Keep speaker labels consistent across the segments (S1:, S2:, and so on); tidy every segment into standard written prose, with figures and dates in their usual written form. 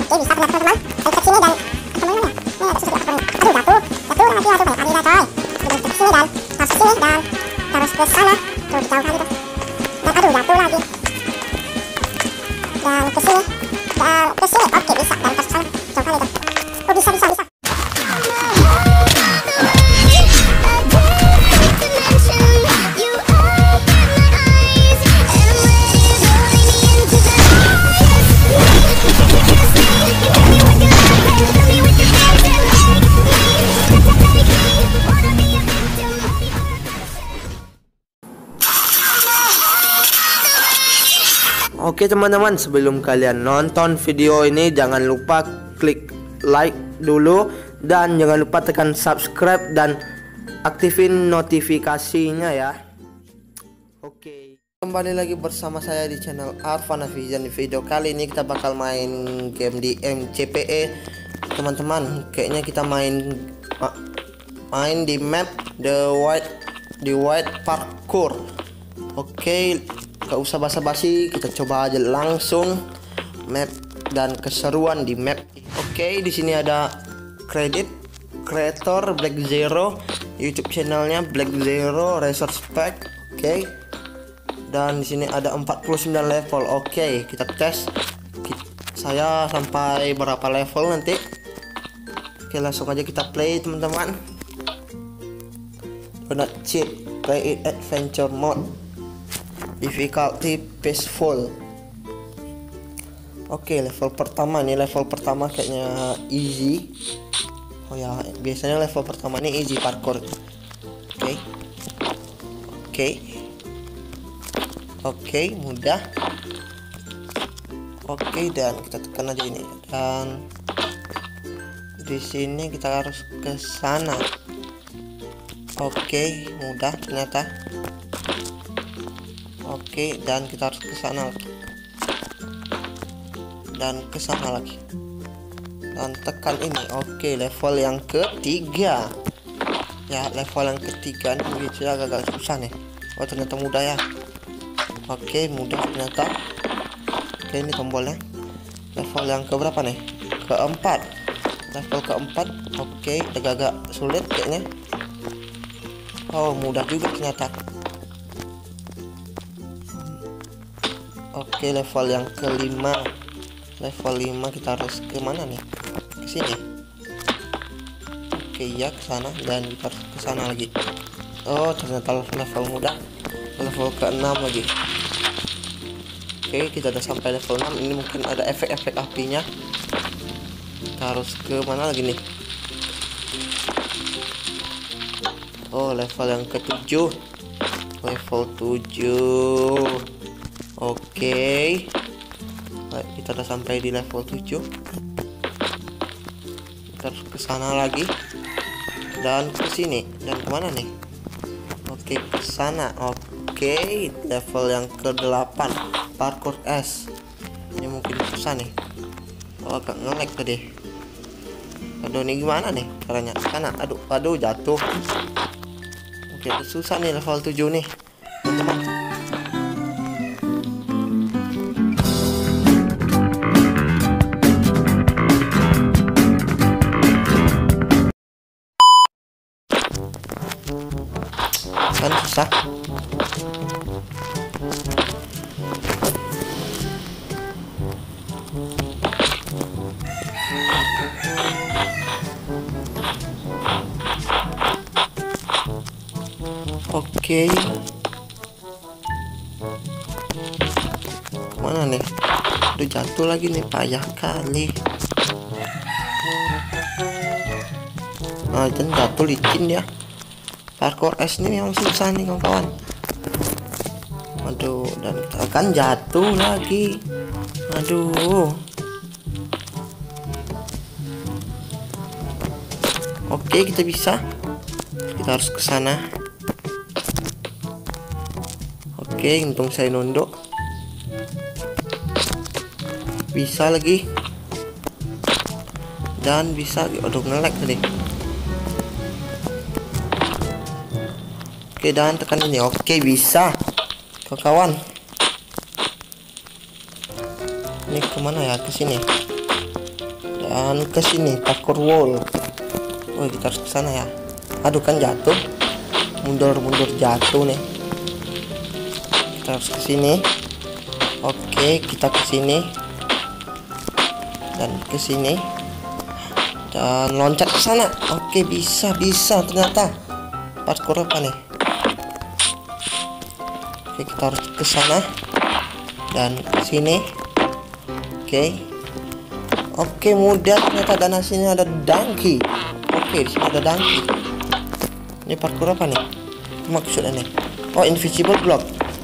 S1: Oke, bisa teman-teman. Saya ke sini dan kemana ya? Ini ada susah apa nih? Aduh, jatuh lagi, aduh banyak Adida coy. Terus ke sini dan harus sini dan harus ke sana. Tuh jauh lagi tuh. Dan aduh jatuh lagi. Dan ke sini dan ke sini. Oke, bisa dan ke sana. Jauh kali tuh. Oh, bisa.
S2: Oke teman-teman, sebelum kalian nonton video ini jangan lupa klik like dulu dan jangan lupa tekan subscribe dan aktifin notifikasinya ya. Oke, kembali lagi bersama saya di channel Arfana Vision. Di video kali ini kita bakal main game di MCPE teman-teman. Kayaknya kita main di map The White Parkour. Oke, gak usah basa-basi, kita coba aja langsung map dan keseruan di map. Oke, di sini ada creator Black Zero, YouTube channelnya Black Zero Resource Pack. Oke, dan di sini ada 49 level. Oke, kita tes. Saya sampai berapa level nanti? Oke, langsung aja kita play teman-teman. Do not cheat, play it adventure mode. Difficulty peaceful. Oke, level pertama nih, level pertama kayaknya easy. Oh ya, biasanya level pertama ini easy parkour. Oke, mudah. Oke, dan kita tekan aja ini. Dan di sini kita harus ke sana. Oke, mudah ternyata. Oke, dan kita harus ke sana lagi. Dan ke sana lagi. Dan tekan ini. Oke, level yang ketiga. Ya, level yang ketiga ini agak susah nih. Oh, ternyata mudah ya. Oke, mudah ternyata. Oke, ini tombolnya. Level yang keberapa nih? Keempat. Level keempat. Oke, agak sulit kayaknya. Oh, mudah juga ternyata. Oke, level yang kelima. Level 5 kita harus ke mana nih? Ke sini. Oke, ya ke sana dan kita harus ke sana lagi. Oh, ternyata level mudah. Level ke-6 lagi. Oke, kita udah sampai level 6. Ini mungkin ada efek-efek apinya. Kita harus ke mana lagi nih? Oh, level yang ke-7. Level 7. Oke, kita udah sampai di level 7. Kita harus ke sana lagi dan ke sini dan kemana nih? Oke, ke sana. Oke, level yang ke-8 parkour S. Ini mungkin susah nih. Oh, agak nge-lag tadi. Aduh, ini gimana nih caranya? Sana. Aduh, jatuh. Oke, susah nih level 7 nih, teman-teman. Kan susah. Oke, kemana nih? Udah jatuh lagi nih, payah kali. Nah, dan jatuh licin ya. Parkour S ini memang susah nih kawan-kawan. Aduh, dan akan jatuh lagi. Aduh. Oke, kita bisa. Kita harus ke sana. Oke, untung saya nunduk. Bisa lagi. Dan bisa. Aduh, nge-lag tadi. Oke, dan tekan ini. Oke, bisa kawan. Ini kemana ya? Ke sini. dan ke sini parkour wall. Oh, kita harus ke sana ya. Aduh, kan jatuh. Mundur jatuh nih. Kita harus ke sini. Oke, kita ke sini dan ke sini dan loncat ke sana. Oke, bisa ternyata. Parkour apa nih? Oke, kita harus ke sana dan ke sini. Oke, mudah ternyata, dan hasilnya ada donkey. Oke, di sini ada donkey. Ini parkour apa nih? Maksudnya nih? Oh, invisible block.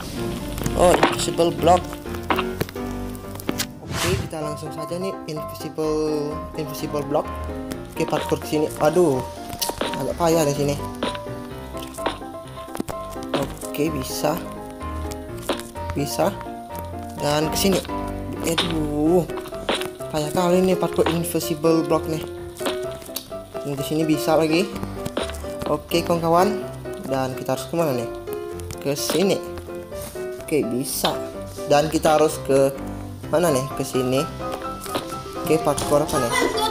S2: Oke, kita langsung saja nih invisible block. Oke, parkour ke sini. Aduh, agak payah di sini. Oke, bisa. Dan ke sini. Aduh, kayak kali ini parkour invisible block nih. Di sini bisa lagi. Oke, kawan-kawan, dan kita harus kemana nih? Ke sini. Oke, bisa. Dan kita harus ke mana nih? Ke sini. Oke, parkour apa nih?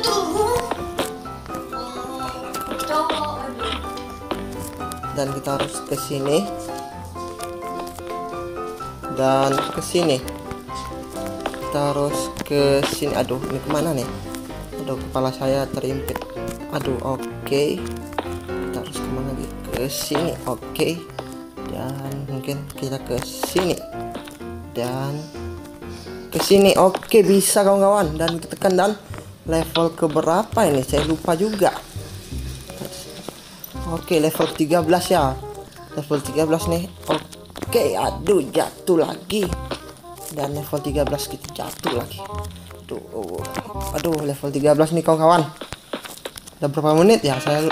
S2: Dan kita harus ke sini. Dan ke sini. Kita harus ke sini. Aduh, ini kemana nih? Aduh, kepala saya terimpit. Aduh, oke. Kita harus kemana lagi? Ke sini. Oke. Dan mungkin kita ke sini. Dan ke sini. Oke, bisa kawan-kawan. Dan kita tekan, dan level ke berapa ini? Saya lupa juga. Oke, level 13 ya. Level 13 nih. Oke, aduh, jatuh lagi. Dan level 13 kita jatuh lagi. Aduh, level 13 nih kawan-kawan. Udah berapa menit ya? Saya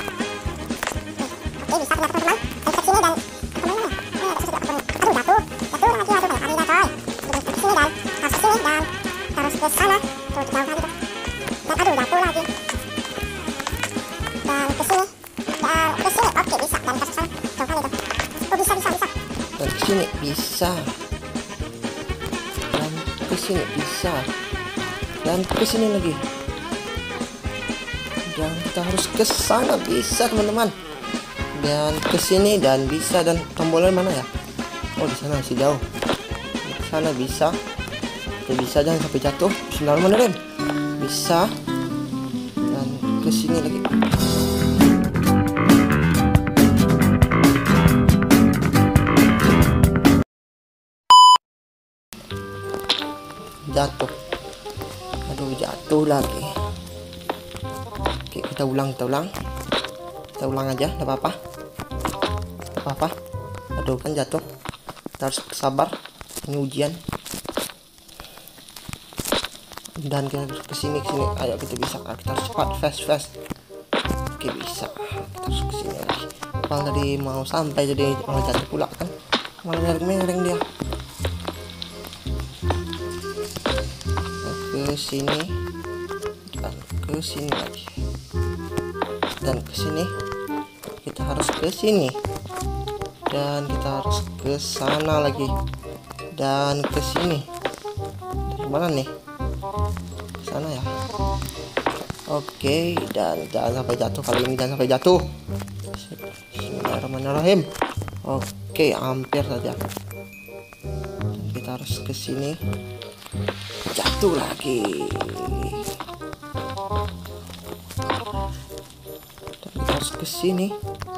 S2: dan kesini bisa. Kesini bisa, dan kesini lagi, dan kita harus ke sana. Bisa teman-teman, dan kesini dan bisa. Dan tombolnya mana ya? Oh, di sana, masih jauh. Ke sana bisa. Ya, bisa, jangan sampai jatuh. Bismillahirrahmanirrahim. Bisa, dan kesini lagi. Jatuh. Aduh, jatuh lagi. Oke, kita ulang aja, enggak apa-apa. Aduh, kan jatuh. Kita harus sabar, ini ujian. Dan kita ke sini. Ayo, kita bisa. Kita harus cepat, fast. Oke, bisa. Kita harus ke sini lagi. Kalau tadi mau sampai, jadi mau jatuh pula kan. Malah mereng dia. Ke sini dan ke sini lagi, dan ke sini. Kita harus ke sini, dan kita harus ke sana lagi, dan ke sini. Kemana nih? Sana ya. Oke, dan jangan sampai jatuh kali ini. Jangan sampai jatuh. Bismillahirrahmanirrahim. Oke, hampir saja. Dan kita harus ke sini. Jatuh lagi. Dan kita harus ke sini.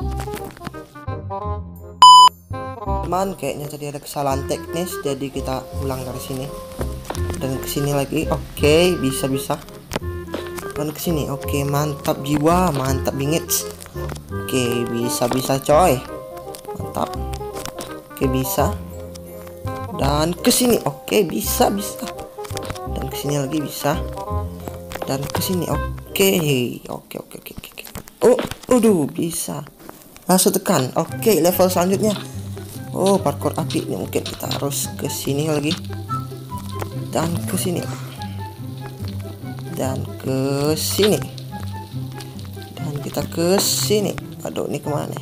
S2: Teman, kayaknya tadi ada kesalahan teknis, jadi kita ulang dari sini. Dan ke sini lagi. Oke, bisa. Dan ke sini. Oke, mantap jiwa, mantap bingit. Oke, bisa coy. Mantap. Oke, bisa. Dan ke sini. Oke, bisa. Dan ke sini lagi bisa. Dan ke sini. Oke. Oh, aduh, bisa. Langsung tekan. Oke, level selanjutnya. Oh, parkour api ini. Mungkin kita harus ke sini lagi. Dan ke sini. Dan ke sini. Dan kita ke sini. Aduh, ini kemana nih?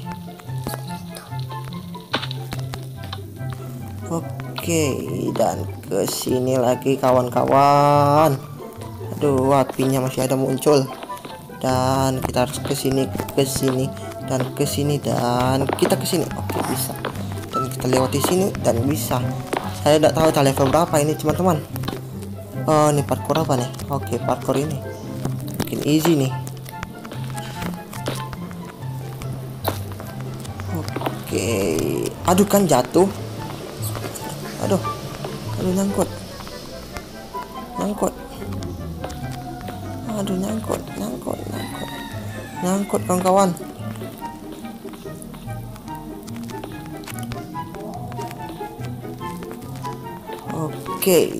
S2: Oke, dan ke sini lagi kawan-kawan. Aduh, apinya masih ada muncul. Dan kita harus ke sini, dan ke sini, dan kita ke sini. Oke, bisa. Dan kita lewati sini dan bisa. Saya tidak tahu level berapa ini, teman-teman. Oh, ini parkour apa nih? Oke, parkour ini mungkin easy nih. Oke. Aduh, kan jatuh. Aduh, nyangkut. Aduh, nyangkut kawan-kawan. Oke.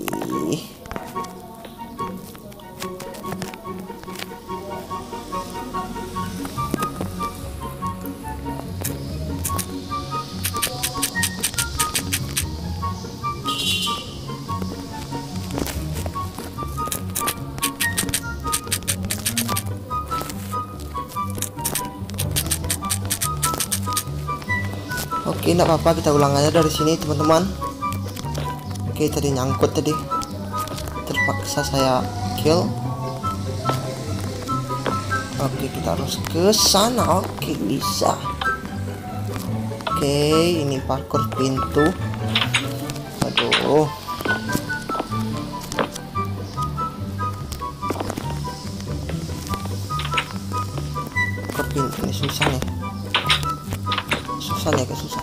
S2: Oke, enggak apa-apa, kita ulang aja dari sini, teman-teman. Oke, tadi nyangkut tadi. Terpaksa saya kill. Oke, kita harus ke sana. Oke, bisa. Oke, ini parkour pintu. Aduh. Parkour pintu ini susah nih. Susah.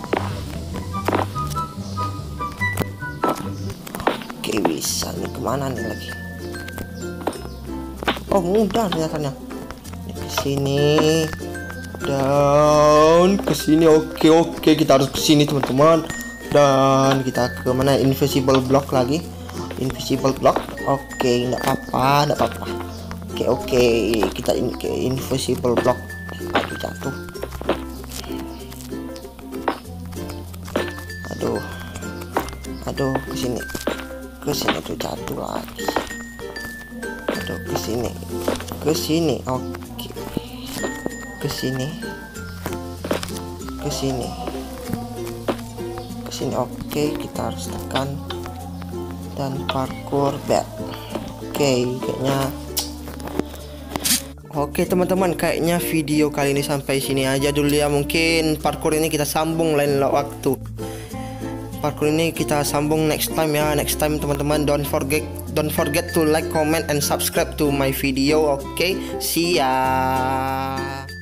S2: Oke, bisa nih. Kemana nih lagi? Oh, mudah kelihatannya. Ke sini dan ke sini. Oke, kita harus ke sini, teman-teman. Dan kita ke mana? Invisible block lagi. Oke, enggak apa-apa. Oke, kita ke invisible block. Aduh, jatuh. Aduh, ke sini tuh jatuh lagi. Aduh, ke sini. Oke, ke sini. Oke, kita harus tekan dan parkour back. Oke, teman-teman, kayaknya video kali ini sampai sini aja dulu ya. Mungkin parkour ini kita sambung lain waktu. Parkour ini kita sambung next time ya. Next time, teman-teman, don't forget to like, comment and subscribe to my video. Oke, see ya.